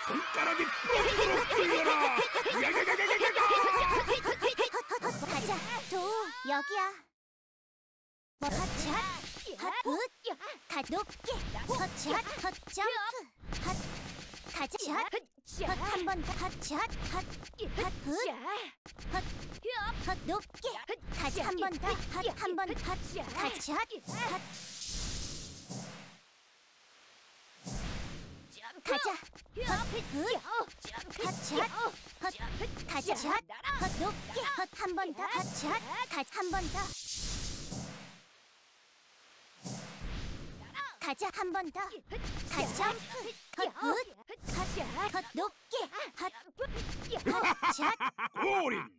손가락이 뿅뿅 뚫려라. 가자, 도 여기야. 헛샷, 헛굿, 가 높게. 헛샷, 헛점프, 헛 가자, 헛한 번 더. 헛샷, 헛굿, 헛 높게. 가자 한 번 더. 헛한 번 더. 가자, 헛 가자, 헛굿, 헛샷, 헛 가자, 헛 높게. 헛한 번 더. 헛샷, 가자 한 번 더. 가자 한 번 더. 가자, 헛굿, 헛 높게. 헛샷, 골인.